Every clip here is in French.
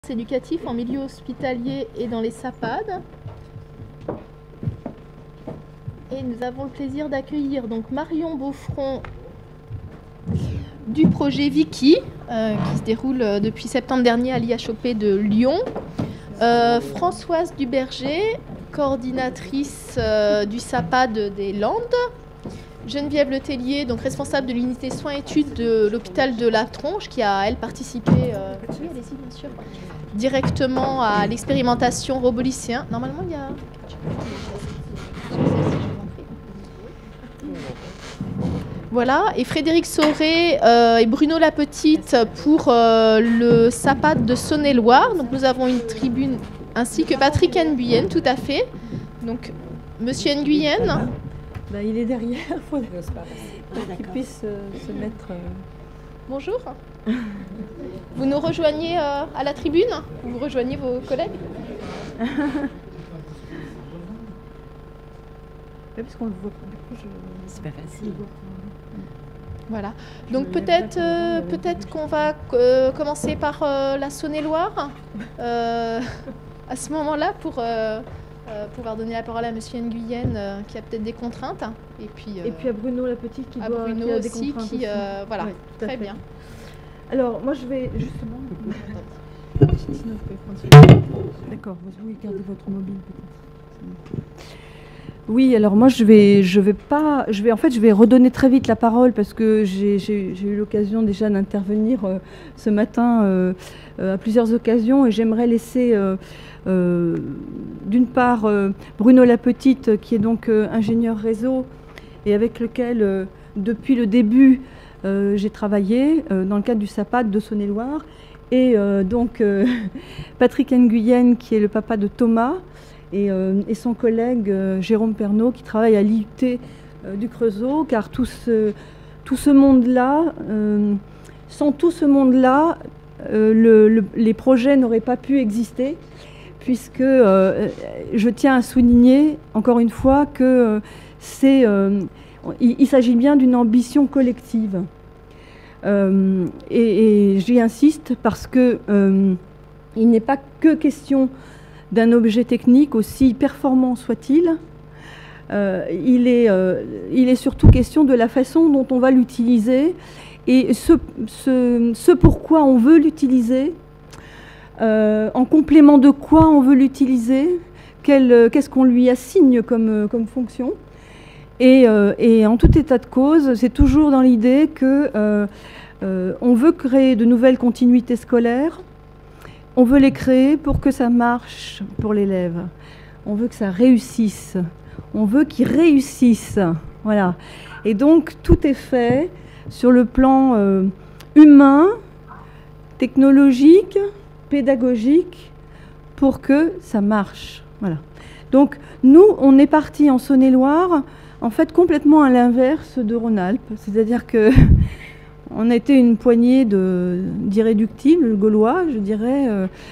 éducatif en milieu hospitalier et dans les SAPAD. Et nous avons le plaisir d'accueillir donc Marion Beaufront du projet Vicky, qui se déroule depuis septembre dernier à l'IHOP de Lyon. Françoise Duberger, coordinatrice du SAPAD des Landes. Geneviève Letellier, donc responsable de l'unité soins-études de l'hôpital de la Tronche, qui a, elle, participé oui, allez-y, bien sûr, directement à l'expérimentation robolycien. Normalement, il y a... Voilà, et Frédéric Sauré et Bruno Lapetite pour le SAPAD de Saône-et-Loire. Donc nous avons une tribune, ainsi que Patrick Nguyen, tout à fait. Donc, Monsieur Nguyen. Ben, il est derrière, il faut qu'il puisse se mettre... Bonjour. Vous nous rejoignez à la tribune? Vous rejoignez vos collègues? Oui, parce qu'on le voit pas. Du coup, c'est pas facile. Voilà. Donc peut-être qu'on va commencer par la Saône-et-Loire à ce moment-là pour pouvoir donner la parole à Monsieur Nguyen qui a peut-être des contraintes. Et puis à Bruno Lapetite qui doit Bruno qui a des aussi contraintes qui aussi. voilà, Oui, très bien. Alors moi je vais justement. Sinon, vous pouvez prendre d'accord, vous gardez votre mobile peut-être. Oui, alors moi je vais redonner très vite la parole parce que j'ai eu l'occasion déjà d'intervenir ce matin à plusieurs occasions et j'aimerais laisser d'une part Bruno Lapetite qui est donc ingénieur réseau et avec lequel depuis le début j'ai travaillé dans le cadre du SAPAD de Saône-et-Loire et donc Patrick Nguyen qui est le papa de Thomas et son collègue Jérôme Pernaut qui travaille à l'IUT du Creusot, car tout ce monde-là, sans tout ce monde-là, les projets n'auraient pas pu exister, puisque je tiens à souligner encore une fois que il s'agit bien d'une ambition collective. Et j'y insiste parce que il n'est pas que question d'un objet technique, aussi performant soit-il, il est surtout question de la façon dont on va l'utiliser et ce pourquoi on veut l'utiliser, en complément de quoi on veut l'utiliser, qu'est-ce qu'on lui assigne comme fonction. Et en tout état de cause, c'est toujours dans l'idée que on veut créer de nouvelles continuités scolaires. On veut les créer pour que ça marche pour l'élève. On veut que ça réussisse. On veut qu'il réussisse. Voilà. Et donc, tout est fait sur le plan humain, technologique, pédagogique, pour que ça marche. Voilà. Donc, nous, on est partis en Saône-et-Loire, en fait, complètement à l'inverse de Rhône-Alpes. C'est-à-dire que on a été une poignée d'irréductibles gaulois, je dirais,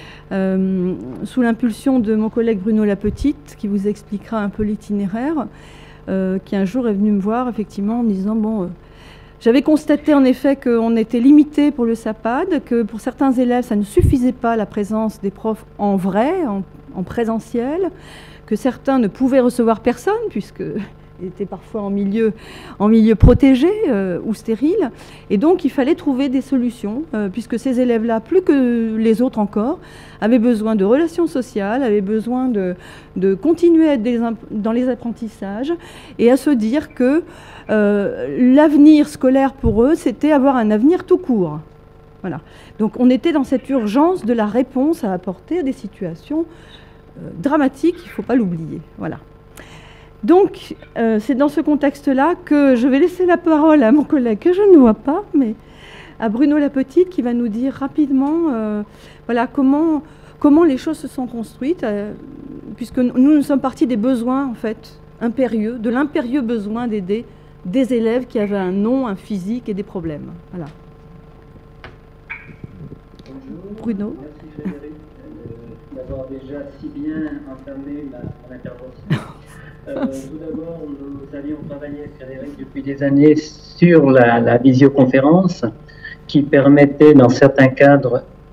sous l'impulsion de mon collègue Bruno Lapetite, qui vous expliquera un peu l'itinéraire, qui un jour est venu me voir, effectivement, en me disant, bon, j'avais constaté en effet qu'on était limité pour le SAPAD, que pour certains élèves, ça ne suffisait pas la présence des profs en vrai, en présentiel, que certains ne pouvaient recevoir personne, puisque... étaient parfois en milieu protégé ou stérile. Et donc, il fallait trouver des solutions, puisque ces élèves-là, plus que les autres encore, avaient besoin de relations sociales, avaient besoin de continuer à être dans les apprentissages et à se dire que l'avenir scolaire pour eux, c'était avoir un avenir tout court. Voilà. Donc, on était dans cette urgence de la réponse à apporter à des situations dramatiques, il ne faut pas l'oublier. Voilà. Donc, c'est dans ce contexte-là que je vais laisser la parole à mon collègue que je ne vois pas, mais à Bruno Lapetite, qui va nous dire rapidement voilà, comment les choses se sont construites, puisque nous sommes partis des besoins, en fait, impérieux, de l'impérieux besoin d'aider des élèves qui avaient un nom, un physique et des problèmes. Voilà. Bonjour. Bruno. Merci Frédéric d'avoir déjà si bien entamé mon intervention. Tout d'abord, nous avions travaillé, Frédéric, depuis des années sur la visioconférence qui permettait, dans certains cadres,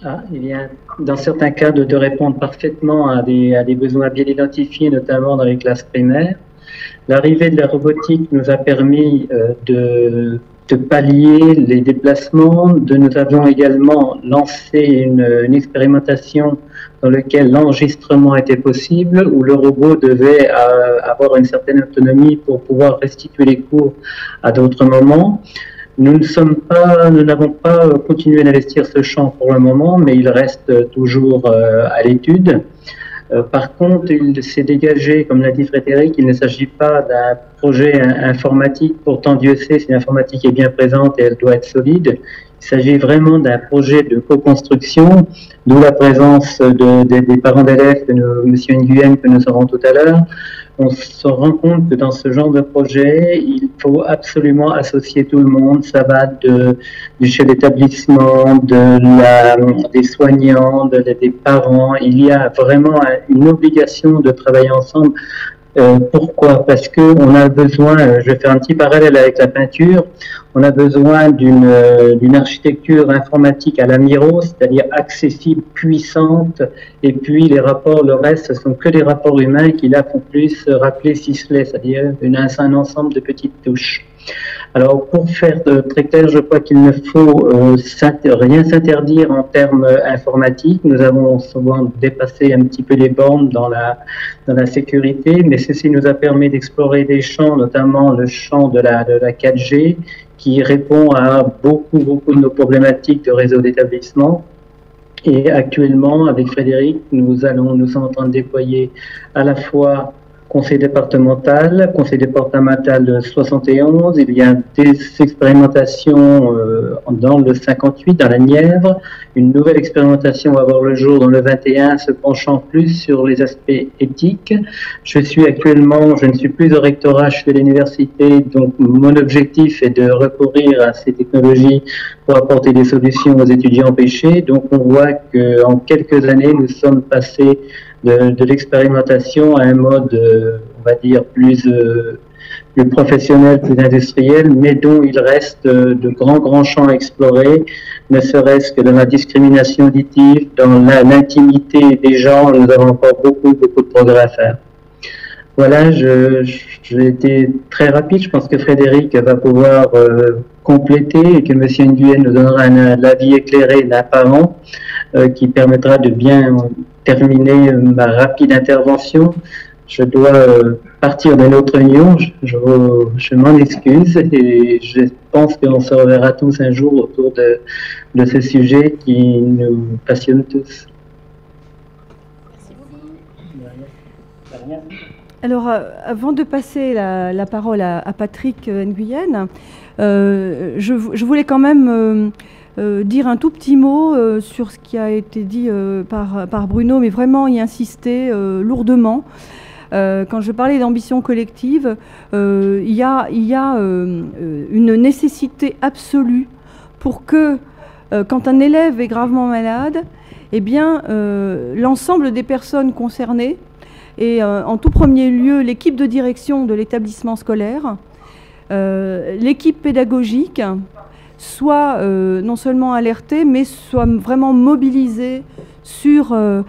Il vient, dans certains cas, de répondre parfaitement à des besoins bien identifiés, notamment dans les classes primaires. L'arrivée de la robotique nous a permis de pallier les déplacements. Nous avons également lancé une expérimentation dans laquelle l'enregistrement était possible, où le robot devait avoir une certaine autonomie pour pouvoir restituer les cours à d'autres moments. Nous n'avons pas continué d'investir ce champ pour le moment, mais il reste toujours à l'étude. Par contre, il s'est dégagé, comme l'a dit Frédéric, il ne s'agit pas d'un projet informatique. Pourtant, Dieu sait si l'informatique est bien présente et elle doit être solide. Il s'agit vraiment d'un projet de co-construction, d'où la présence des parents d'élèves, M. Nguyen, que nous aurons tout à l'heure. On se rend compte que dans ce genre de projet, il faut absolument associer tout le monde. Ça va du chef d'établissement, des soignants, des parents. Il y a vraiment une obligation de travailler ensemble. Pourquoi? Parce que on a besoin, je vais faire un petit parallèle avec la peinture, on a besoin d'une architecture informatique à la Miro, c'est-à-dire accessible, puissante, et puis les rapports, le reste, ce sont que des rapports humains qui là font plus rappeler Sisley, c'est-à-dire un ensemble de petites touches. Alors, pour faire très clair, je crois qu'il ne faut rien s'interdire en termes informatiques. Nous avons souvent dépassé un petit peu les bornes dans la sécurité, mais ceci nous a permis d'explorer des champs, notamment le champ de la 4G, qui répond à beaucoup de nos problématiques de réseau d'établissement. Et actuellement, avec Frédéric, nous sommes en train de déployer à la fois conseil départemental 71, il y a des expérimentations dans le 58, dans la Nièvre, une nouvelle expérimentation va voir le jour dans le 21, se penchant plus sur les aspects éthiques. Je ne suis plus au rectorat, je suis à l'université, donc mon objectif est de recourir à ces technologies pour apporter des solutions aux étudiants empêchés. Donc on voit qu'en quelques années, nous sommes passés de l'expérimentation à un mode, on va dire, plus professionnel, plus industriel, mais dont il reste de grands champs à explorer, ne serait-ce que dans la discrimination auditive, dans l'intimité des gens, nous avons encore beaucoup de progrès à faire. Voilà, j'ai été très rapide, je pense que Frédéric va pouvoir compléter et que M. Nguyen nous donnera l'avis éclairé d'un parent qui permettra de bien terminer ma rapide intervention. Je dois partir d'une autre réunion, je m'en excuse et je pense qu'on se reverra tous un jour autour de ce sujet qui nous passionne tous. Alors, avant de passer la parole à Patrick Nguyen, je voulais quand même dire un tout petit mot sur ce qui a été dit par Bruno, mais vraiment y insister lourdement. Quand je parlais d'ambition collective, il y a une nécessité absolue pour que, quand un élève est gravement malade, eh bien, l'ensemble des personnes concernées, et en tout premier lieu l'équipe de direction de l'établissement scolaire, l'équipe pédagogique, soit non seulement alertée, mais soit vraiment mobilisée sur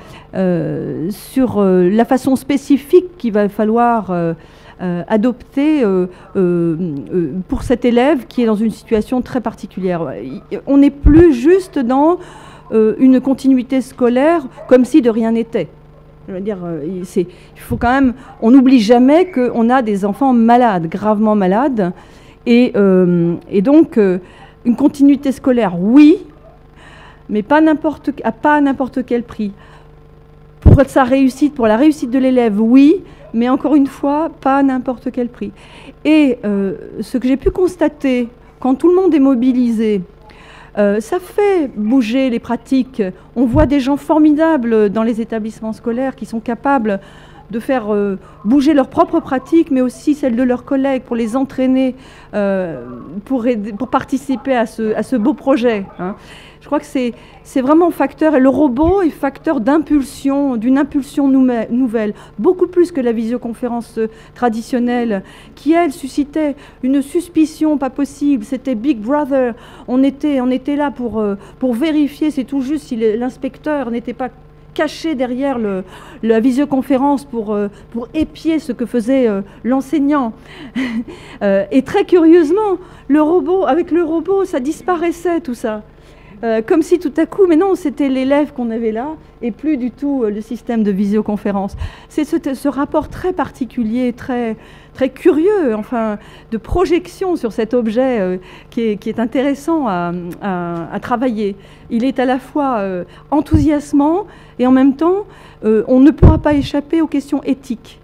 la façon spécifique qu'il va falloir adopter pour cet élève qui est dans une situation très particulière. On n'est plus juste dans une continuité scolaire comme si de rien n'était. Je veux dire, il faut quand même, on n'oublie jamais qu'on a des enfants malades, gravement malades, et donc une continuité scolaire, oui, mais pas à n'importe quel prix. Pour sa réussite, pour la réussite de l'élève, oui, mais encore une fois, pas à n'importe quel prix. Et ce que j'ai pu constater, quand tout le monde est mobilisé, ça fait bouger les pratiques. On voit des gens formidables dans les établissements scolaires qui sont capables de faire bouger leurs propres pratiques, mais aussi celles de leurs collègues, pour les entraîner, pour participer à ce beau projet, hein. Je crois que c'est vraiment facteur, et le robot est facteur d'impulsion, d'une impulsion nouvelle, beaucoup plus que la visioconférence traditionnelle, qui, elle, suscitait une suspicion pas possible. C'était Big Brother, on était là pour vérifier, c'est tout juste si l'inspecteur n'était pas caché derrière la visioconférence pour épier ce que faisait l'enseignant. Et très curieusement, avec le robot, ça disparaissait tout ça. Comme si tout à coup, mais non, c'était l'élève qu'on avait là et plus du tout le système de visioconférence. C'est ce rapport très particulier, très, très curieux, enfin, de projection sur cet objet qui est intéressant à travailler. Il est à la fois enthousiasmant et en même temps, on ne pourra pas échapper aux questions éthiques.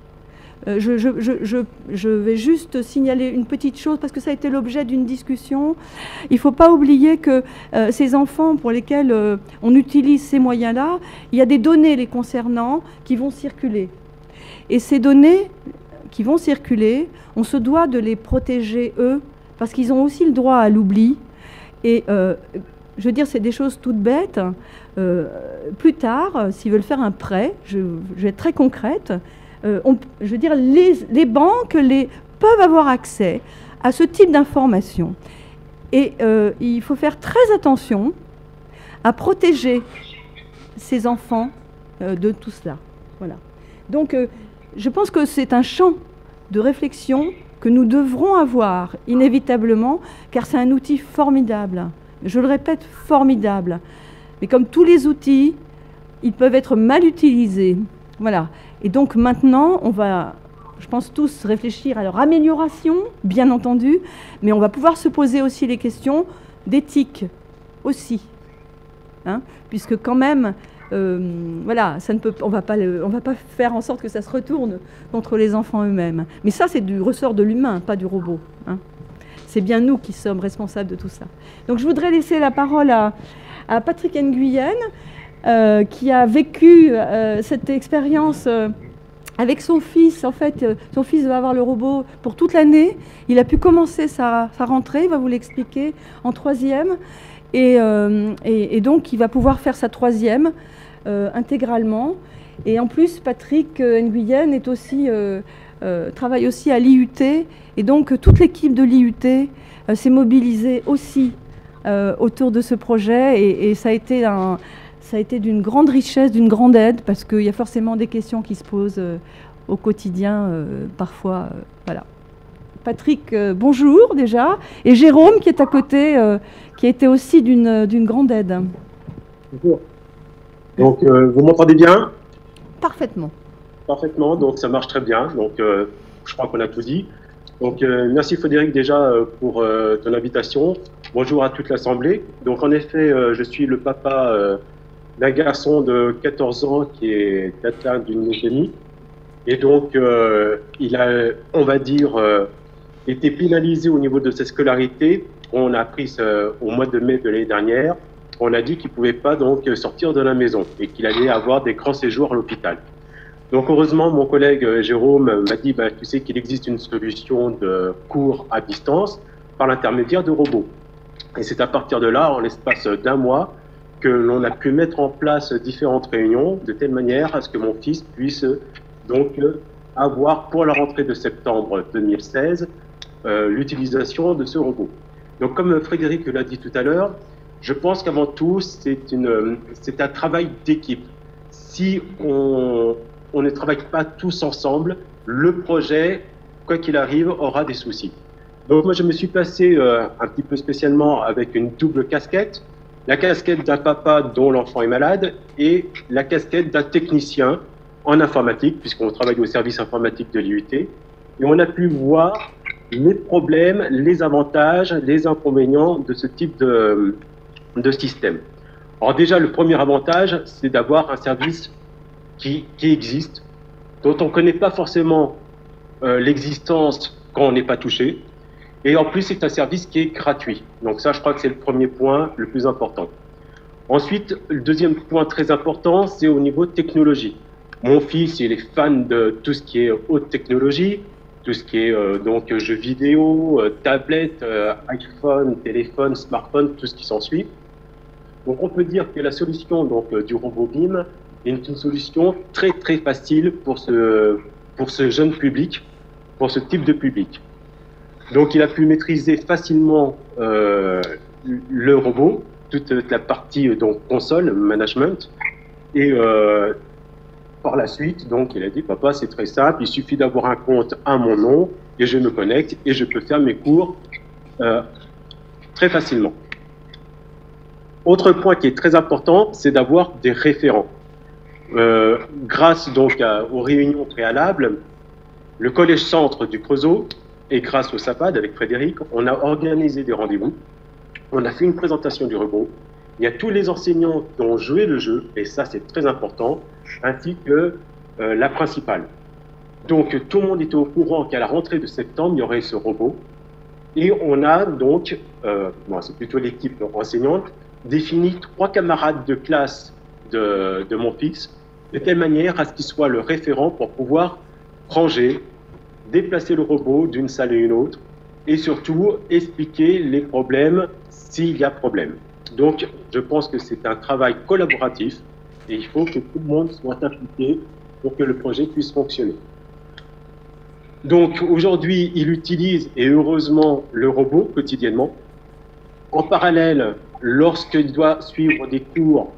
Je vais juste signaler une petite chose, parce que ça a été l'objet d'une discussion. Il ne faut pas oublier que ces enfants pour lesquels on utilise ces moyens-là, il y a des données les concernant qui vont circuler. Et ces données qui vont circuler, on se doit de les protéger, eux, parce qu'ils ont aussi le droit à l'oubli. Et je veux dire, c'est des choses toutes bêtes. Plus tard, s'ils veulent faire un prêt, je vais être très concrète, je veux dire, les banques peuvent avoir accès à ce type d'informations. Et il faut faire très attention à protéger ces enfants de tout cela. Voilà. Donc, je pense que c'est un champ de réflexion que nous devrons avoir inévitablement, car c'est un outil formidable. Je le répète, formidable. Mais comme tous les outils, ils peuvent être mal utilisés. Voilà. Et donc maintenant, on va, je pense, tous réfléchir à leur amélioration, bien entendu, mais on va pouvoir se poser aussi les questions d'éthique aussi, hein, puisque quand même, voilà, on va pas faire en sorte que ça se retourne contre les enfants eux-mêmes. Mais ça, c'est du ressort de l'humain, pas du robot, hein. C'est bien nous qui sommes responsables de tout ça. Donc je voudrais laisser la parole à Patrick Nguyen, qui a vécu cette expérience avec son fils. En fait, son fils va avoir le robot pour toute l'année. Il a pu commencer sa rentrée, il va vous l'expliquer, en 3e. Et donc, il va pouvoir faire sa 3e intégralement. Et en plus, Patrick Nguyen est aussi, travaille aussi à l'IUT. Et donc, toute l'équipe de l'IUT s'est mobilisée aussi autour de ce projet. Et ça a été d'une grande richesse, d'une grande aide, parce qu'il y a forcément des questions qui se posent au quotidien, parfois. Voilà. Patrick, bonjour déjà. Et Jérôme, qui est à côté, qui a été aussi d'une grande aide. Bonjour. Donc, vous m'entendez bien? Parfaitement. Parfaitement, donc ça marche très bien. Donc, je crois qu'on a tout dit. Donc, merci Frédéric déjà pour ton invitation. Bonjour à toute l'Assemblée. Donc, en effet, je suis le papa d'un garçon de 14 ans qui est atteint d'une leucémie. Et donc, il a, on va dire, été pénalisé au niveau de sa scolarité. On a appris au mois de mai de l'année dernière. On a dit qu'il ne pouvait pas donc sortir de la maison et qu'il allait avoir des grands séjours à l'hôpital. Donc, heureusement, mon collègue Jérôme m'a dit, tu sais qu'il existe une solution de cours à distance par l'intermédiaire de robots. Et c'est à partir de là, en l'espace d'un mois, que l'on a pu mettre en place différentes réunions de telle manière à ce que mon fils puisse donc avoir pour la rentrée de septembre 2016 l'utilisation de ce robot. Donc comme Frédéric l'a dit tout à l'heure, je pense qu'avant tout c'est un travail d'équipe. Si on ne travaille pas tous ensemble, le projet, quoi qu'il arrive, aura des soucis. Donc moi je me suis placé un petit peu spécialement avec une double casquette. La casquette d'un papa dont l'enfant est malade et la casquette d'un technicien en informatique, puisqu'on travaille au service informatique de l'IUT. Et on a pu voir les problèmes, les avantages, les inconvénients de ce type de système. Alors déjà, le premier avantage, c'est d'avoir un service qui existe, dont on ne connaît pas forcément l'existence quand on n'est pas touché. Et en plus, c'est un service qui est gratuit. Donc ça, je crois que c'est le premier point le plus important. Ensuite, le deuxième point très important, c'est au niveau technologie. Mon fils, il est fan de tout ce qui est haute technologie, tout ce qui est donc jeux vidéo, tablettes, iPhone, téléphone, smartphone, tout ce qui s'ensuit. Donc on peut dire que la solution donc, du robot BIM est une solution très très facile pour ce jeune public, pour ce type de public. Donc il a pu maîtriser facilement le robot, toute la partie donc console, management, et par la suite, donc, il a dit, papa, c'est très simple, il suffit d'avoir un compte à mon nom et je me connecte et je peux faire mes cours très facilement. Autre point qui est très important, c'est d'avoir des référents. Grâce donc aux réunions préalables, le Collège Centre du Creusot et grâce au SAPAD avec Frédéric, on a organisé des rendez-vous, on a fait une présentation du robot. Il y a tous les enseignants qui ont joué le jeu, et ça c'est très important, ainsi que la principale. Donc tout le monde était au courant qu'à la rentrée de septembre, il y aurait ce robot. Et on a donc, c'est plutôt l'équipe enseignante, défini 3 camarades de classe de mon fils, de telle manière à ce qu'il soit le référent pour pouvoir ranger, déplacer le robot d'une salle à une autre, et surtout expliquer les problèmes s'il y a problème. Donc, je pense que c'est un travail collaboratif et il faut que tout le monde soit impliqué pour que le projet puisse fonctionner. Donc, aujourd'hui, il utilise, et heureusement, le robot quotidiennement. En parallèle, lorsqu'il doit suivre des cours,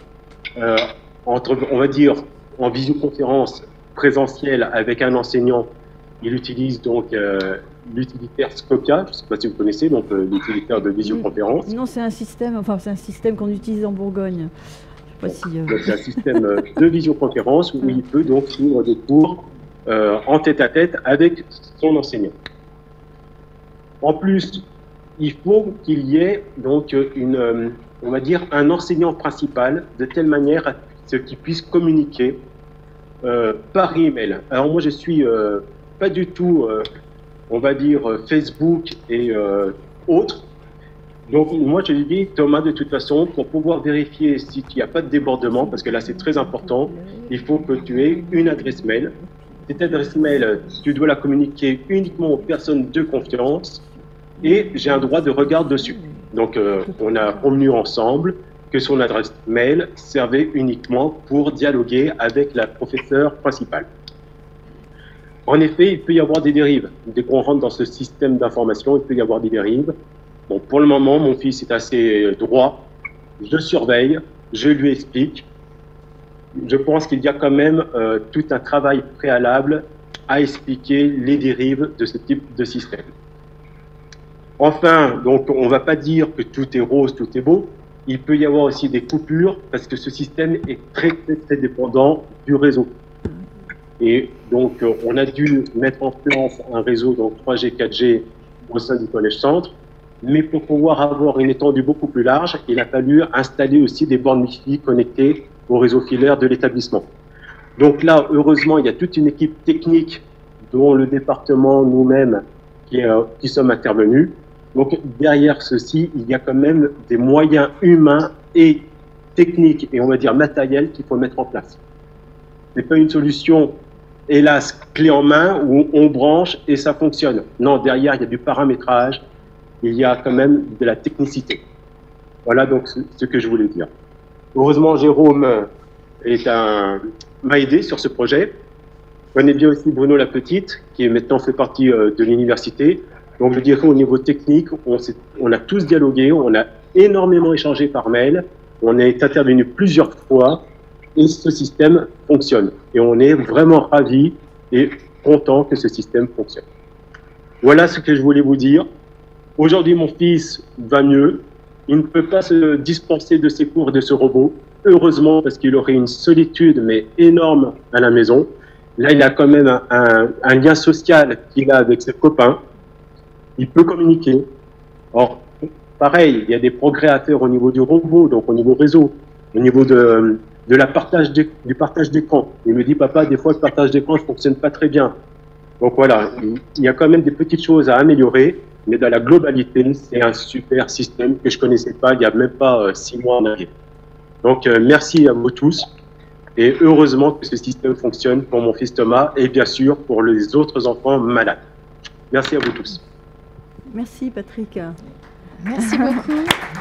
on va dire, en visioconférence présentielle avec un enseignant, il utilise donc l'utilitaire Scopia, je ne sais pas si vous connaissez, donc l'utilitaire de visioconférence. Non, c'est un système, c'est un système qu'on utilise en Bourgogne. Je sais pas si, Donc, c'est un système de visioconférence où il peut donc suivre des cours en tête-à-tête avec son enseignant. En plus, il faut qu'il y ait donc on va dire un enseignant principal de telle manière à ce qu'il puisse communiquer par email. Alors moi, je suis pas du tout, on va dire, Facebook et autres. Donc moi, je lui dis, Thomas, de toute façon, pour pouvoir vérifier s'il n'y a pas de débordement, parce que là, c'est très important, il faut que tu aies une adresse mail. Cette adresse mail, tu dois la communiquer uniquement aux personnes de confiance et j'ai un droit de regard dessus. Donc, on a convenu ensemble que son adresse mail servait uniquement pour dialoguer avec la professeure principale. En effet, il peut y avoir des dérives. Dès qu'on rentre dans ce système d'information, il peut y avoir des dérives. Bon, pour le moment, mon fils est assez droit. Je surveille, je lui explique. Je pense qu'il y a quand même tout un travail préalable à expliquer les dérives de ce type de système. Enfin, donc, on ne va pas dire que tout est rose, tout est beau. Il peut y avoir aussi des coupures parce que ce système est très, très, très dépendant du réseau. Et donc, on a dû mettre en place un réseau donc 3G, 4G au sein du Collège Centre. Mais pour pouvoir avoir une étendue beaucoup plus large, il a fallu installer aussi des bornes Wi-Fi connectées au réseau filaire de l'établissement. Donc là, heureusement, il y a toute une équipe technique dont le département, nous-mêmes, qui sommes intervenus. Donc derrière ceci, il y a quand même des moyens humains et techniques et on va dire matériels qu'il faut mettre en place. Ce n'est pas une solution, hélas, clé en main où on branche et ça fonctionne. Non, derrière, il y a du paramétrage, il y a quand même de la technicité. Voilà donc ce que je voulais dire. Heureusement, Jérôme m'a aidé sur ce projet. Je connais bien aussi Bruno Lapetite, qui maintenant fait partie de l'université. Donc je dirais au niveau technique, on a tous dialogué, on a énormément échangé par mail, on est intervenu plusieurs fois et ce système fonctionne. Et on est vraiment ravis et contents que ce système fonctionne. Voilà ce que je voulais vous dire. Aujourd'hui, mon fils va mieux. Il ne peut pas se dispenser de ses cours et de ce robot. Heureusement, parce qu'il aurait une solitude, mais énorme à la maison. Là, il a quand même un lien social qu'il a avec ses copains. Il peut communiquer. Or, pareil, il y a des progrès à faire au niveau du robot, donc au niveau réseau, au niveau du partage d'écran. Il me dit, papa, des fois, le partage d'écran ne fonctionne pas très bien. Donc voilà, il y a quand même des petites choses à améliorer, mais dans la globalité, c'est un super système que je ne connaissais pas il n'y a même pas 6 mois en arrière. Donc merci à vous tous Et heureusement que ce système fonctionne pour mon fils Thomas et bien sûr pour les autres enfants malades. Merci à vous tous. Merci Patrick. Merci beaucoup.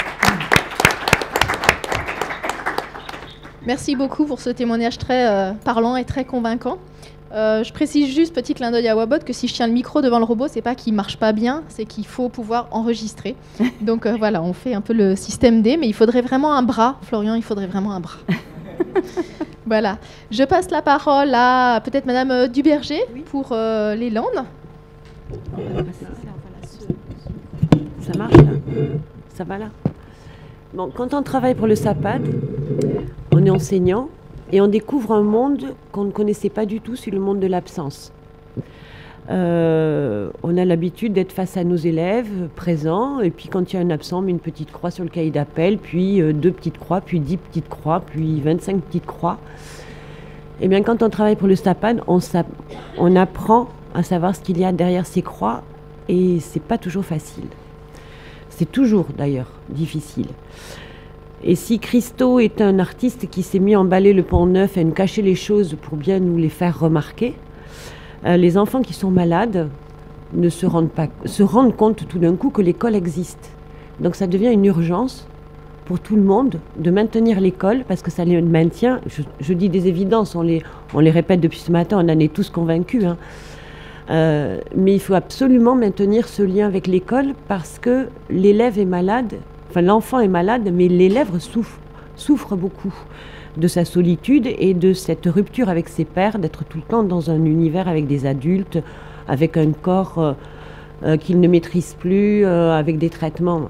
Merci beaucoup pour ce témoignage très parlant et très convaincant. Je précise juste, petit clin d'œil à Wabot, que si je tiens le micro devant le robot, c'est pas qu'il marche pas bien, c'est qu'il faut pouvoir enregistrer. Donc voilà, on fait un peu le système D, mais il faudrait vraiment un bras, Florian, il faudrait vraiment un bras. Voilà. Je passe la parole à peut-être Madame Duberger pour les Landes. Ça marche là? Ça va là? Bon, quand on travaille pour le SAPAD, on est enseignant et on découvre un monde qu'on ne connaissait pas du tout, c'est le monde de l'absence. On a l'habitude d'être face à nos élèves présents, et puis quand il y a un absent, on met une petite croix sur le cahier d'appel, puis 2 petites croix, puis 10 petites croix, puis 25 petites croix. Et bien quand on travaille pour le SAPAD, on apprend à savoir ce qu'il y a derrière ces croix, et c'est pas toujours facile. C'est toujours d'ailleurs difficile. Et si Christo est un artiste qui s'est mis à emballer le Pont Neuf et à nous cacher les choses pour bien nous les faire remarquer, les enfants qui sont malades se rendent compte tout d'un coup que l'école existe. Donc ça devient une urgence pour tout le monde de maintenir l'école parce que ça les maintient. Je dis des évidences, on les répète depuis ce matin, on en est tous convaincus. Hein. Mais il faut absolument maintenir ce lien avec l'école parce que l'élève est malade. Enfin, l'enfant est malade, mais l'élève souffre beaucoup de sa solitude et de cette rupture avec ses pairs, d'être tout le temps dans un univers avec des adultes, avec un corps qu'il ne maîtrise plus, avec des traitements.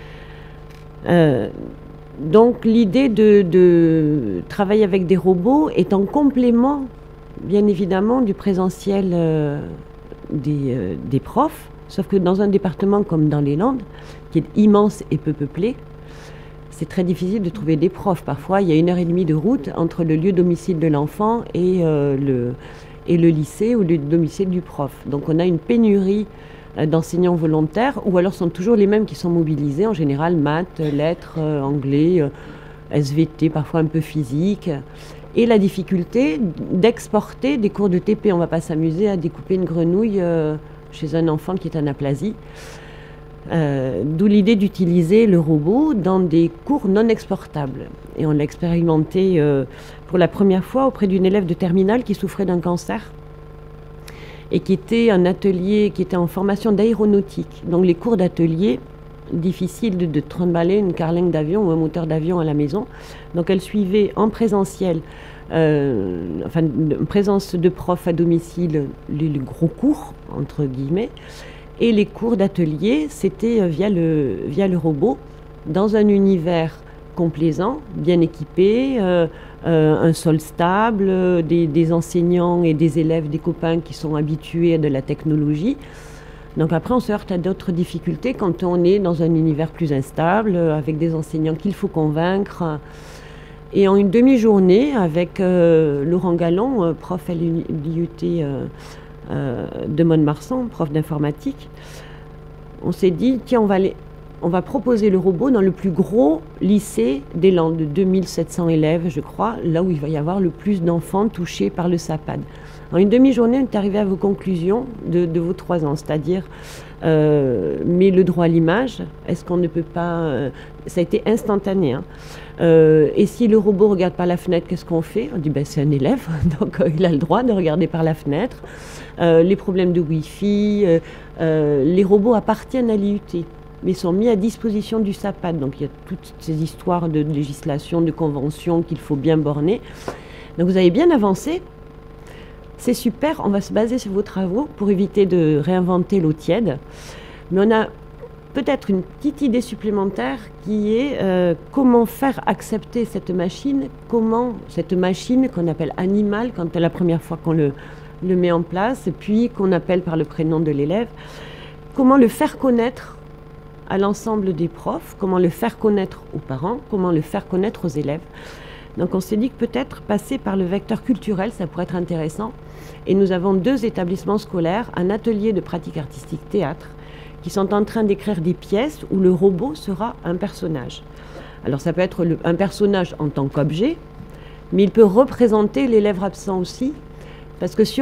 Donc l'idée de travailler avec des robots est en complément, bien évidemment, du présentiel des profs, sauf que dans un département comme dans les Landes, qui est immense et peu peuplé, c'est très difficile de trouver des profs. Parfois, il y a 1h30 de route entre le lieu domicile de l'enfant et le lycée ou le domicile du prof. Donc on a une pénurie d'enseignants volontaires, ou alors sont toujours les mêmes qui sont mobilisés, en général maths, lettres, anglais, SVT, parfois un peu physique. Et la difficulté d'exporter des cours de TP. On ne va pas s'amuser à découper une grenouille chez un enfant qui est en aplasie. D'où l'idée d'utiliser le robot dans des cours non exportables. Et on l'a expérimenté pour la première fois auprès d'une élève de terminale qui souffrait d'un cancer et qui était en formation d'aéronautique. Donc les cours d'atelier, difficile de trimballer une carlingue d'avion ou un moteur d'avion à la maison. Donc elle suivait en présentiel, présence de profs à domicile, les gros cours, entre guillemets. Et les cours d'atelier, c'était via le robot, dans un univers complaisant, bien équipé, un sol stable, des enseignants et des élèves, des copains qui sont habitués à de la technologie. Donc après, on se heurte à d'autres difficultés quand on est dans un univers plus instable, avec des enseignants qu'il faut convaincre. Et en une demi-journée, avec Laurent Gallon, prof à l'IUT de Mont-de-Marsan, prof d'informatique, on s'est dit, tiens, on va proposer le robot dans le plus gros lycée des Landes, de 2700 élèves, je crois, là où il va y avoir le plus d'enfants touchés par le SAPAD. En une demi-journée, on est arrivé à vos conclusions de vos 3 ans, c'est-à-dire, mais le droit à l'image, est-ce qu'on ne peut pas... ça a été instantané. Hein. Et si le robot regarde par la fenêtre, qu'est-ce qu'on fait? On dit, ben, c'est un élève, donc il a le droit de regarder par la fenêtre. Les problèmes de Wi-Fi, les robots appartiennent à l'IUT, mais sont mis à disposition du SAPAD. Donc il y a toutes ces histoires de législation, de conventions qu'il faut bien borner. Donc vous avez bien avancé. C'est super, on va se baser sur vos travaux pour éviter de réinventer l'eau tiède. Mais on a peut-être une petite idée supplémentaire qui est comment faire accepter cette machine qu'on appelle animale quand la première fois qu'on le met en place, et puis qu'on appelle par le prénom de l'élève, comment le faire connaître à l'ensemble des profs, comment le faire connaître aux parents, comment le faire connaître aux élèves. Donc on s'est dit que peut-être passer par le vecteur culturel, ça pourrait être intéressant. Et nous avons 2 établissements scolaires, un atelier de pratique artistique théâtre, qui sont en train d'écrire des pièces où le robot sera un personnage. Alors ça peut être un personnage en tant qu'objet, mais il peut représenter l'élève absent aussi, parce que si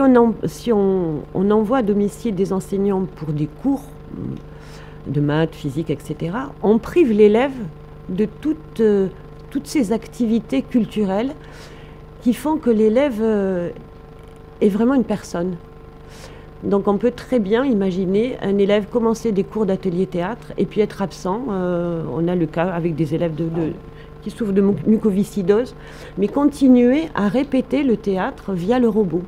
on envoie à domicile des enseignants pour des cours de maths, physique, etc., on prive l'élève de toutes ces activités culturelles qui font que l'élève est vraiment une personne. Donc on peut très bien imaginer un élève commencer des cours d'atelier théâtre et puis être absent. On a le cas avec des élèves qui souffrent de mucoviscidose, mais continuer à répéter le théâtre via le robot.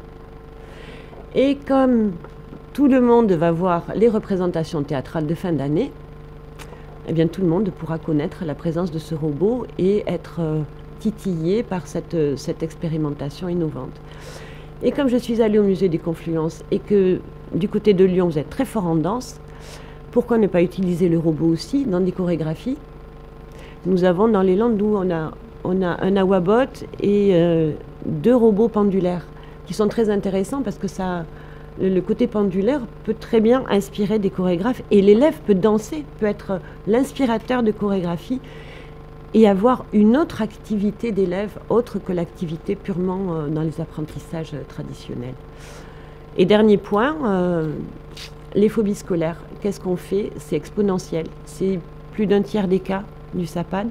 Et comme tout le monde va voir les représentations théâtrales de fin d'année, eh bien tout le monde pourra connaître la présence de ce robot et être titillé par cette expérimentation innovante. Et comme je suis allée au musée des Confluences et que du côté de Lyon, vous êtes très fort en danse, pourquoi ne pas utiliser le robot aussi dans des chorégraphies? Nous avons dans les Landes où on a un awabot et 2 robots pendulaires qui sont très intéressants parce que le côté pendulaire peut très bien inspirer des chorégraphes et l'élève peut danser, peut être l'inspirateur de chorégraphie et avoir une autre activité d'élève autre que l'activité purement dans les apprentissages traditionnels. Et dernier point, les phobies scolaires. Qu'est-ce qu'on fait? C'est exponentiel. C'est plus d'un tiers des cas du SAPAD.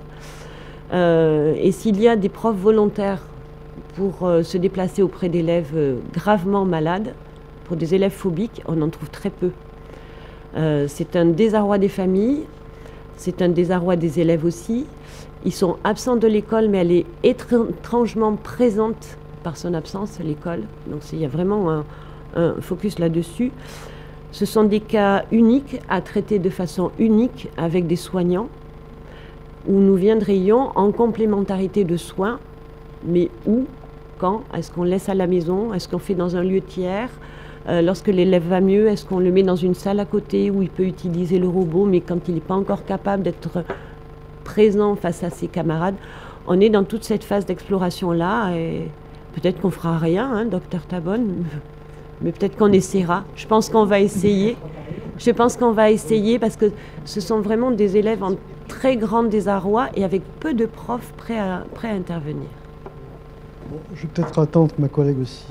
Et s'il y a des profs volontaires pour se déplacer auprès d'élèves gravement malades, pour des élèves phobiques, on en trouve très peu. C'est un désarroi des familles, c'est un désarroi des élèves aussi. Ils sont absents de l'école, mais elle est étrangement présente par son absence, l'école. Donc il y a vraiment un focus là-dessus. Ce sont des cas uniques à traiter de façon unique avec des soignants, où nous viendrions en complémentarité de soins, mais où, quand? Est-ce qu'on laisse à la maison? Est-ce qu'on fait dans un lieu tiers? Lorsque l'élève va mieux, est-ce qu'on le met dans une salle à côté où il peut utiliser le robot, mais quand il n'est pas encore capable d'être présent face à ses camarades? On est dans toute cette phase d'exploration-là, et peut-être qu'on fera rien, hein, docteur Tabonne, mais peut-être qu'on essaiera. Je pense qu'on va essayer. Je pense qu'on va essayer parce que ce sont vraiment des élèves en très grand désarroi et avec peu de profs prêts à intervenir. Bon, je vais peut-être attendre ma collègue aussi.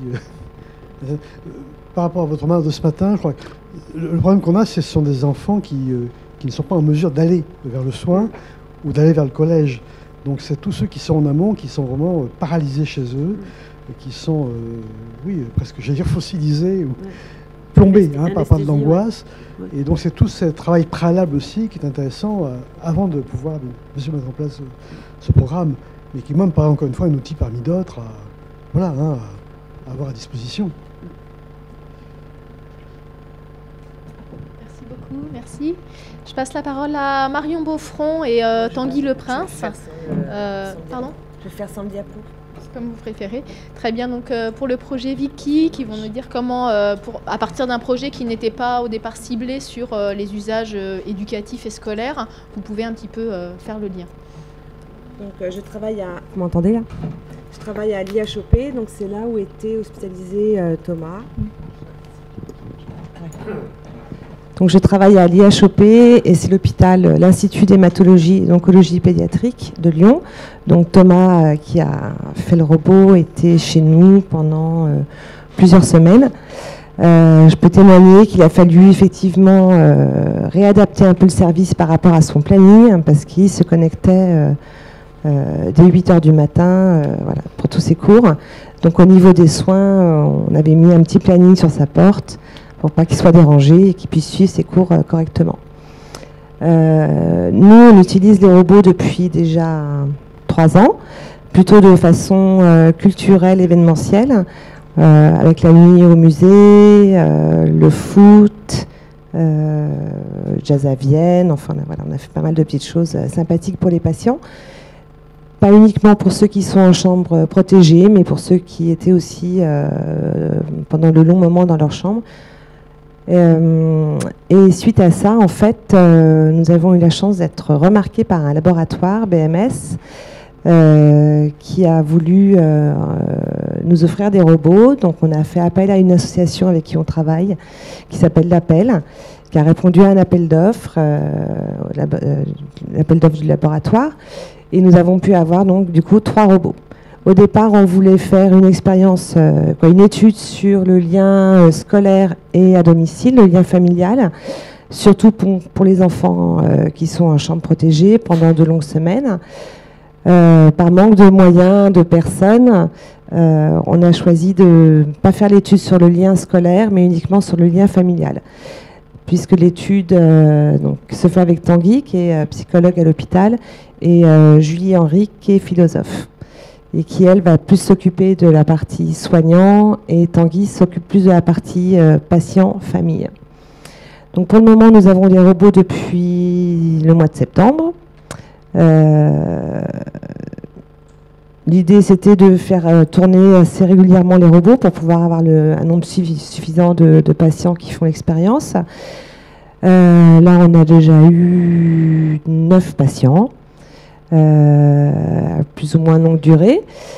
Par rapport à votre remarque de ce matin, je crois que le problème qu'on a, ce sont des enfants qui ne sont pas en mesure d'aller vers le soin ou d'aller vers le collège. Donc c'est tous ceux qui sont en amont, qui sont vraiment paralysés chez eux, et qui sont, oui, presque, j'allais dire fossilisés, ou plombés par de l'angoisse. Ouais. Et donc c'est tout ce travail préalable aussi qui est intéressant avant de pouvoir bien sûr mettre en place ce programme, mais qui même paraît encore une fois un outil parmi d'autres à avoir à disposition. Merci beaucoup, merci. Je passe la parole à Marion Beaufront et Tanguy Leprince. Pardon ? Je vais faire sans diapo. Comme vous préférez. Très bien, donc pour le projet Vicky, qui vont nous dire comment, à partir d'un projet qui n'était pas au départ ciblé sur les usages éducatifs et scolaires, vous pouvez un petit peu faire le lien. Donc je travaille à... Vous m'entendez là ? Je travaille à l'IHOP, donc c'est là où était hospitalisé Thomas. Ouais. Donc je travaille à l'IHOP et c'est l'hôpital, l'Institut d'hématologie et d'oncologie pédiatrique de Lyon. Donc Thomas, qui a fait le robot, était chez nous pendant plusieurs semaines. Je peux témoigner qu'il a fallu effectivement réadapter un peu le service par rapport à son planning, parce qu'il se connectait dès 8h du matin voilà, pour tous ses cours. Donc au niveau des soins, on avait mis un petit planning sur sa porte, pour pas qu'il soit dérangé et qu'il puisse suivre ses cours correctement. Nous, on utilise les robots depuis déjà 3 ans, plutôt de façon culturelle, événementielle, avec la nuit au musée, le foot, jazz à Vienne, enfin voilà, on a fait pas mal de petites choses sympathiques pour les patients. Pas uniquement pour ceux qui sont en chambre protégée, mais pour ceux qui étaient aussi pendant le long moment dans leur chambre. Et suite à ça, en fait, nous avons eu la chance d'être remarqués par un laboratoire BMS qui a voulu nous offrir des robots. Donc on a fait appel à une association avec qui on travaille, qui s'appelle l'Appel, qui a répondu à un appel d'offres, l'appel d'offres du laboratoire. Et nous avons pu avoir donc du coup 3 robots. Au départ, on voulait faire une expérience, une étude sur le lien scolaire et à domicile, le lien familial, surtout pour les enfants qui sont en chambre protégée pendant de longues semaines. Par manque de moyens, de personnes, on a choisi de ne pas faire l'étude sur le lien scolaire, mais uniquement sur le lien familial. Puisque l'étude se fait avec Tanguy, qui est psychologue à l'hôpital, et Julie Henry, qui est philosophe, et qui, elle, va plus s'occuper de la partie soignant, et Tanguy s'occupe plus de la partie patient-famille. Donc pour le moment, nous avons des robots depuis le mois de septembre. L'idée, c'était de faire tourner assez régulièrement les robots pour pouvoir avoir un nombre suffisant de patients qui font l'expérience. Là, on a déjà eu 9 patients, plus ou moins longue durée.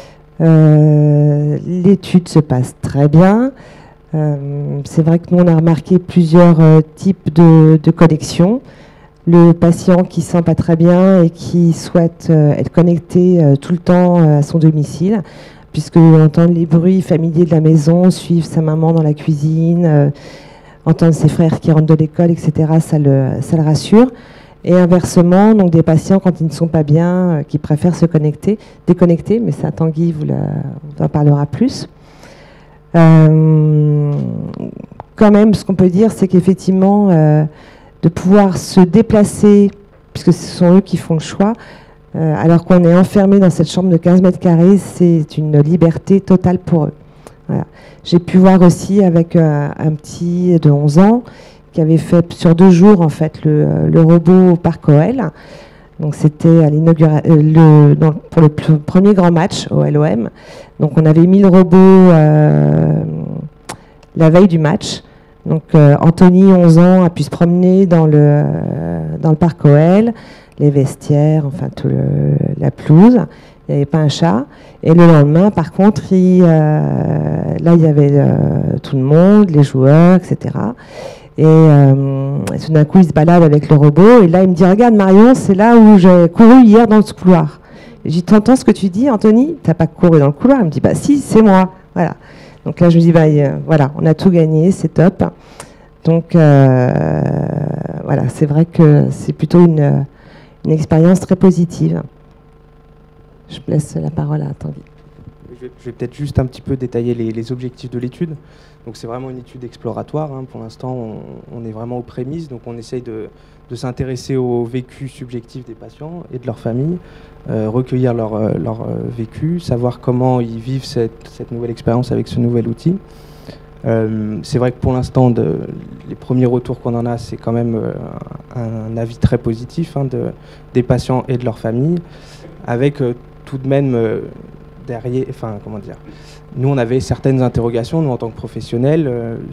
L'étude se passe très bien. C'est vrai que nous, on a remarqué plusieurs types de connexions. Le patient qui ne sent pas très bien et qui souhaite être connecté tout le temps à son domicile, puisque entendre les bruits familiers de la maison, suivre sa maman dans la cuisine, entendre ses frères qui rentrent de l'école, etc., ça le rassure. Et inversement, donc des patients, quand ils ne sont pas bien, qui préfèrent se déconnecter, mais ça, Tanguy vous en parlera plus. Quand même, ce qu'on peut dire, c'est qu'effectivement, de pouvoir se déplacer, puisque ce sont eux qui font le choix, alors qu'on est enfermé dans cette chambre de 15 mètres carrés, c'est une liberté totale pour eux. Voilà. J'ai pu voir aussi avec un petit de 11 ans qui avait fait sur 2 jours en fait le robot au Parc OL. Donc c'était à pour le premier grand match au LOM. Donc on avait mis le robot la veille du match. Donc Anthony, 11 ans, a pu se promener dans le Parc OL, les vestiaires, enfin la pelouse. Il n'y avait pas un chat. Et le lendemain, par contre, là, il y avait tout le monde, les joueurs, etc. Et tout d'un coup, il se balade avec le robot. Et là, il me dit, regarde Marion, c'est là où j'ai couru hier dans ce couloir. Et je dis, t'entends ce que tu dis, Anthony? T'as pas couru dans le couloir? Il me dit, bah si, c'est moi. Voilà. Donc là, je me dis, voilà, on a tout gagné, c'est top. Donc, voilà, c'est vrai que c'est plutôt une expérience très positive. Je laisse la parole à Tanguy. Je vais peut-être juste un petit peu détailler les objectifs de l'étude. Donc, c'est vraiment une étude exploratoire. Hein. Pour l'instant, on est vraiment aux prémices. Donc, on essaye de s'intéresser au vécu subjectif des patients et de leurs familles, recueillir leur vécu, savoir comment ils vivent cette nouvelle expérience avec ce nouvel outil. C'est vrai que pour l'instant, les premiers retours qu'on en a, c'est quand même un avis très positif des patients et de leurs familles, avec tout de même derrière, enfin comment dire, nous on avait certaines interrogations, nous en tant que professionnels,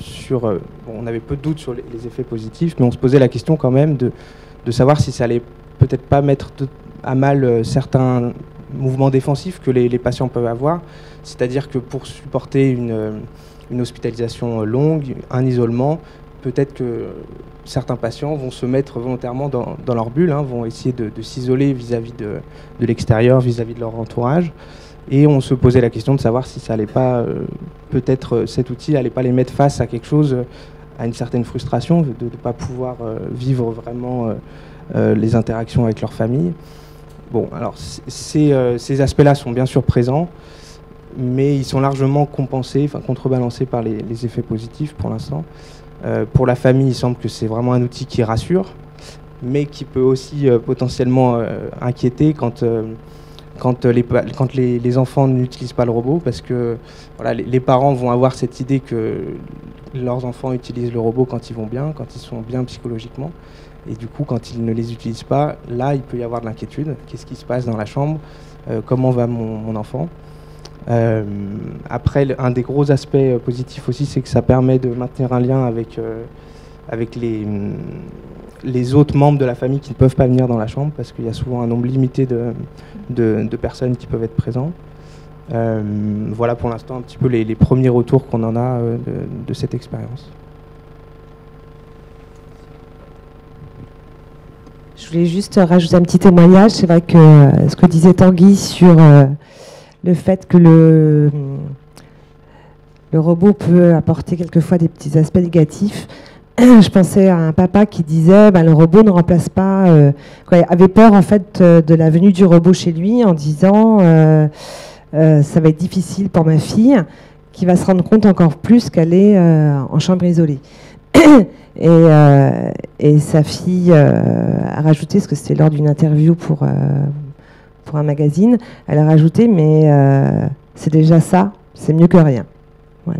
on avait peu de doutes sur les effets positifs, mais on se posait la question quand même de savoir si ça allait peut-être pas mettre à mal certains mouvements défensifs que les patients peuvent avoir, c'est-à-dire que pour supporter une hospitalisation longue, un isolement, peut-être que certains patients vont se mettre volontairement dans leur bulle, vont essayer de s'isoler vis-à-vis de l'extérieur, vis-à-vis de leur entourage. Et on se posait la question de savoir si ça allait pas, peut-être cet outil allait pas les mettre face à quelque chose, à une certaine frustration, de ne pas pouvoir vivre vraiment les interactions avec leur famille. Bon, alors ces aspects-là sont bien sûr présents, mais ils sont largement compensés, enfin contrebalancés par les effets positifs pour l'instant. Pour la famille, il semble que c'est vraiment un outil qui rassure, mais qui peut aussi potentiellement inquiéter quand les enfants n'utilisent pas le robot, parce que voilà, les parents vont avoir cette idée que leurs enfants utilisent le robot quand ils vont bien, quand ils sont bien psychologiquement. Et du coup, quand ils ne les utilisent pas, là, il peut y avoir de l'inquiétude. Qu'est-ce qui se passe dans la chambre? Comment va mon enfant? Après, un des gros aspects positifs aussi, c'est que ça permet de maintenir un lien avec les autres membres de la famille qui ne peuvent pas venir dans la chambre, parce qu'il y a souvent un nombre limité de personnes qui peuvent être présentes. Voilà pour l'instant un petit peu les premiers retours qu'on en a de cette expérience. Je voulais juste rajouter un petit témoignage. C'est vrai que ce que disait Tanguy sur le fait que le robot peut apporter quelquefois des petits aspects négatifs. Je pensais à un papa qui disait le robot ne remplace pas, il avait peur en fait de la venue du robot chez lui en disant ça va être difficile pour ma fille qui va se rendre compte encore plus qu'elle est en chambre isolée. Et sa fille a rajouté, parce que c'était lors d'une interview pour un magazine, elle a rajouté mais c'est déjà ça, c'est mieux que rien. Voilà.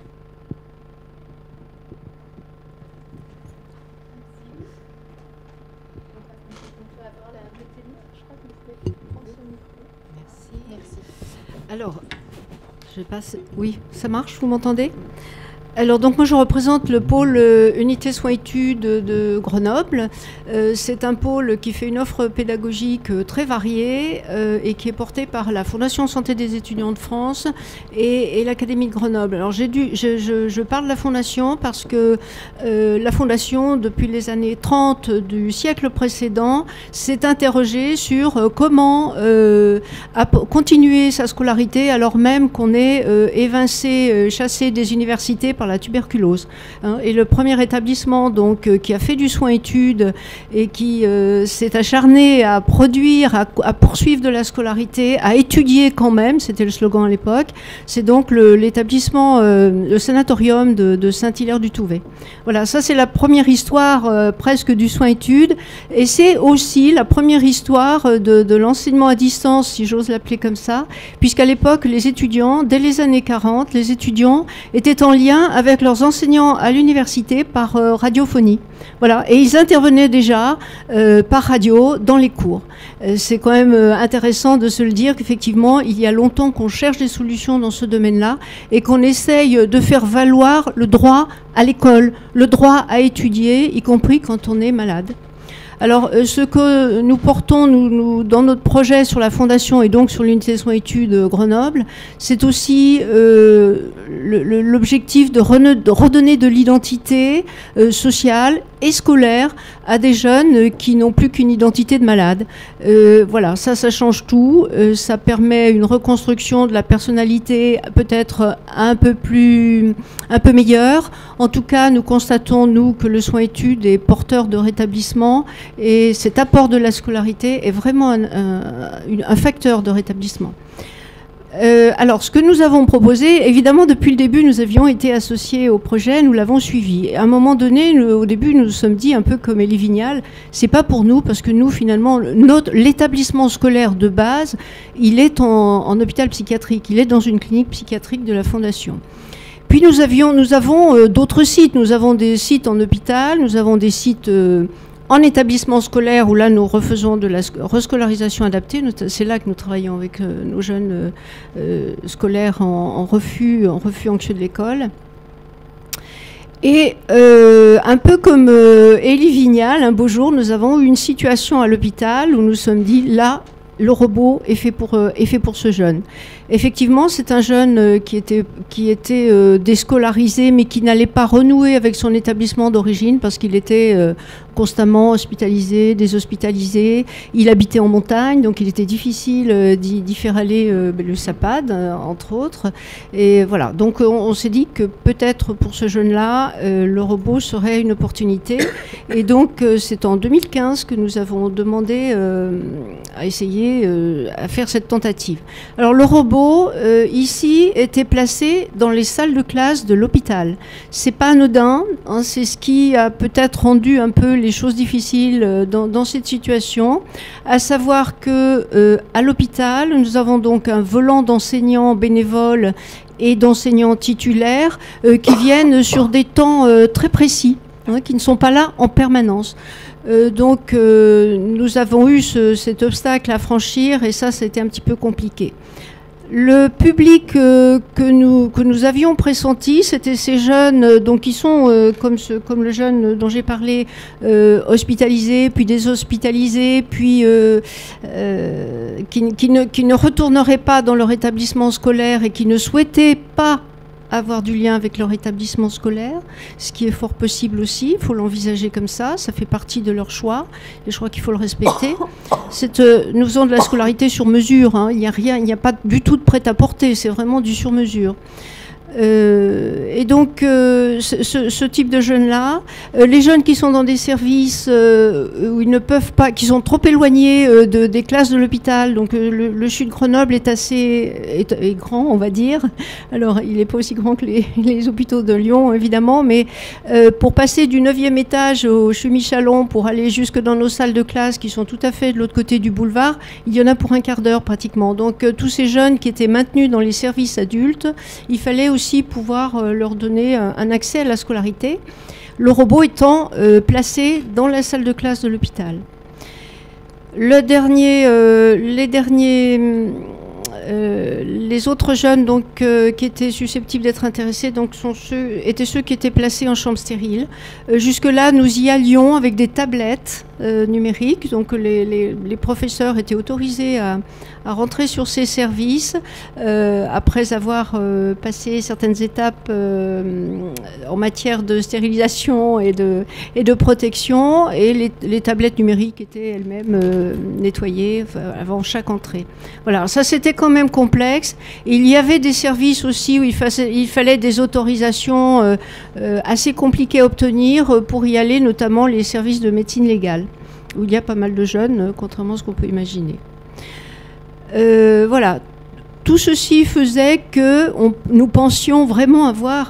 Alors, je passe. Oui, ça marche, vous m'entendez ? Alors, donc moi je représente le pôle Unité Soins-Études de Grenoble. C'est un pôle qui fait une offre pédagogique très variée et qui est porté par la Fondation Santé des étudiants de France et l'Académie de Grenoble. Alors je parle de la Fondation parce que la Fondation, depuis les années 30 du siècle précédent, s'est interrogée sur comment continuer sa scolarité alors même qu'on est évincé, chassé des universités par la tuberculose. Et le premier établissement donc, qui a fait du soin-études et qui s'est acharné à produire, à poursuivre de la scolarité, à étudier quand même, c'était le slogan à l'époque, c'est donc l'établissement, le sanatorium de Saint-Hilaire-du-Touvet. Voilà, ça c'est la première histoire presque du soin-études et c'est aussi la première histoire de l'enseignement à distance, si j'ose l'appeler comme ça, puisqu'à l'époque, les étudiants, dès les années 40, les étudiants étaient en lien avec leurs enseignants à l'université par radiophonie. Voilà, et ils intervenaient déjà par radio dans les cours. C'est quand même intéressant de se le dire qu'effectivement, il y a longtemps qu'on cherche des solutions dans ce domaine-là et qu'on essaye de faire valoir le droit à l'école, le droit à étudier, y compris quand on est malade. Alors, ce que nous portons nous, dans notre projet sur la Fondation et donc sur l'unité soins-études Grenoble, c'est aussi l'objectif de redonner de l'identité sociale et scolaire à des jeunes qui n'ont plus qu'une identité de malade. Voilà, ça change tout. Ça permet une reconstruction de la personnalité peut-être un peu meilleure. En tout cas, nous constatons, nous, que le soin-études est porteur de rétablissement et cet apport de la scolarité est vraiment un facteur de rétablissement. Alors, ce que nous avons proposé, évidemment, depuis le début, nous avions été associés au projet, nous l'avons suivi. À un moment donné, au début, nous nous sommes dit, un peu comme Elie Vignal, c'est pas pour nous, parce que nous, finalement, l'établissement scolaire de base, il est en hôpital psychiatrique, il est dans une clinique psychiatrique de la Fondation. Puis nous avons d'autres sites. Nous avons des sites en hôpital, nous avons des sites en établissement scolaire où là nous refaisons de la rescolarisation adaptée. C'est là que nous travaillons avec nos jeunes scolaires en refus anxieux de l'école. Et un peu comme Elie Vignal, un beau jour, nous avons eu une situation à l'hôpital où nous nous sommes dit là, le robot est fait pour ce jeune. Effectivement, c'est un jeune qui était déscolarisé, mais qui n'allait pas renouer avec son établissement d'origine parce qu'il était constamment hospitalisé, déshospitalisé. Il habitait en montagne, donc il était difficile d'y faire aller le SAPAD, entre autres. Et voilà, donc on s'est dit que peut-être pour ce jeune-là, le robot serait une opportunité. Et donc c'est en 2015 que nous avons demandé à essayer à faire cette tentative. Alors le robot ici était placé dans les salles de classe de l'hôpital. C'est pas anodin, hein, c'est ce qui a peut-être rendu un peu les choses difficiles dans cette situation, à savoir que à l'hôpital, nous avons donc un volant d'enseignants bénévoles et d'enseignants titulaires qui viennent sur des temps très précis, hein, qui ne sont pas là en permanence. Donc nous avons eu cet obstacle à franchir et ça, c'était un petit peu compliqué. Le public que nous avions pressenti, c'était ces jeunes donc qui sont comme le jeune dont j'ai parlé, hospitalisés, puis déshospitalisés, puis qui ne retourneraient pas dans leur établissement scolaire et qui ne souhaitaient pas avoir du lien avec leur établissement scolaire, ce qui est fort possible aussi, il faut l'envisager comme ça fait partie de leur choix, et je crois qu'il faut le respecter. Nous faisons de la scolarité sur mesure, hein, il n'y a pas du tout de prêt-à-porter, c'est vraiment du sur-mesure. Et donc, ce type de jeunes-là, les jeunes qui sont dans des services où ils ne peuvent pas, qui sont trop éloignés des classes de l'hôpital, donc le CHU de Grenoble est grand, on va dire. Alors, il n'est pas aussi grand que les hôpitaux de Lyon, évidemment, mais pour passer du 9e étage au CHU Michalon, pour aller jusque dans nos salles de classe, qui sont tout à fait de l'autre côté du boulevard, il y en a pour un quart d'heure pratiquement. Donc, tous ces jeunes qui étaient maintenus dans les services adultes, il fallait aussi pouvoir leur donner un accès à la scolarité, le robot étant placé dans la salle de classe de l'hôpital. Les autres jeunes donc, qui étaient susceptibles d'être intéressés étaient ceux qui étaient placés en chambre stérile. Jusque-là, nous y allions avec des tablettes numériques. Donc les professeurs étaient autorisés à rentrer sur ces services après avoir passé certaines étapes en matière de stérilisation et de protection. Et les tablettes numériques étaient elles-mêmes nettoyées avant chaque entrée. Voilà, ça c'était quand même complexe. Et il y avait des services aussi où il fallait des autorisations assez compliquées à obtenir pour y aller, notamment les services de médecine légale, où il y a pas mal de jeunes, contrairement à ce qu'on peut imaginer. Voilà. Tout ceci faisait que nous pensions vraiment avoir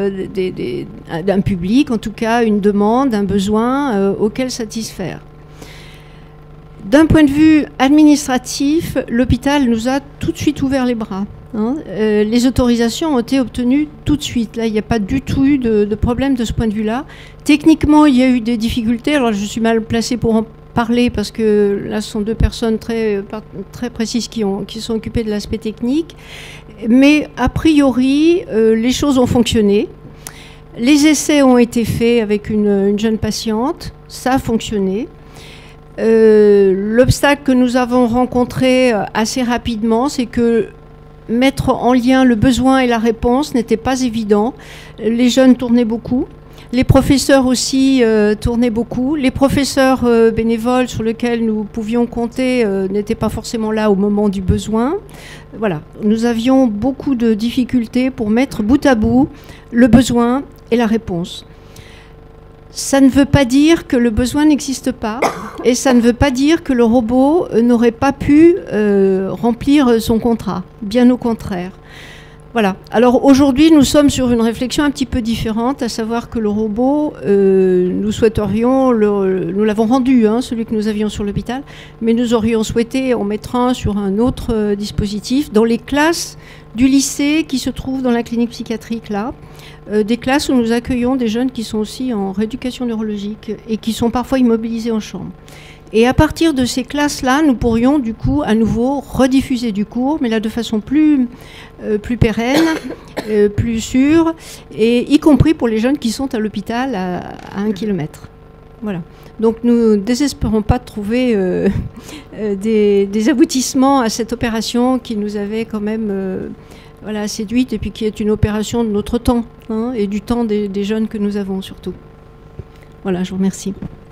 d'un public, en tout cas une demande, un besoin auquel satisfaire. D'un point de vue administratif, l'hôpital nous a tout de suite ouvert les bras. Hein. Les autorisations ont été obtenues tout de suite. Là, il n'y a pas du tout eu de problème de ce point de vue-là. Techniquement, il y a eu des difficultés. Alors, je suis mal placée pour en parler parce que là, ce sont deux personnes très précises qui sont occupées de l'aspect technique. Mais a priori, les choses ont fonctionné. Les essais ont été faits avec une jeune patiente. Ça a fonctionné. L'obstacle que nous avons rencontré assez rapidement, c'est que mettre en lien le besoin et la réponse n'était pas évident. Les jeunes tournaient beaucoup. Les professeurs aussi tournaient beaucoup. Les professeurs bénévoles sur lesquels nous pouvions compter n'étaient pas forcément là au moment du besoin. Voilà, nous avions beaucoup de difficultés pour mettre bout à bout le besoin et la réponse. Ça ne veut pas dire que le besoin n'existe pas et ça ne veut pas dire que le robot n'aurait pas pu remplir son contrat. Bien au contraire. Voilà. Alors aujourd'hui, nous sommes sur une réflexion un petit peu différente, à savoir que le robot, nous souhaiterions, nous l'avons rendu, hein, celui que nous avions sur l'hôpital, mais nous aurions souhaité en mettre un sur un autre dispositif dans les classes du lycée qui se trouvent dans la clinique psychiatrique là, des classes où nous accueillons des jeunes qui sont aussi en rééducation neurologique et qui sont parfois immobilisés en chambre. Et à partir de ces classes-là, nous pourrions du coup à nouveau rediffuser du cours, mais là de façon plus pérenne, plus sûre, et y compris pour les jeunes qui sont à l'hôpital à 1 kilomètre. Voilà. Donc nous ne désespérons pas de trouver des aboutissements à cette opération qui nous avait quand même voilà, séduite, et puis qui est une opération de notre temps, hein, et du temps des jeunes que nous avons surtout. Voilà, je vous remercie.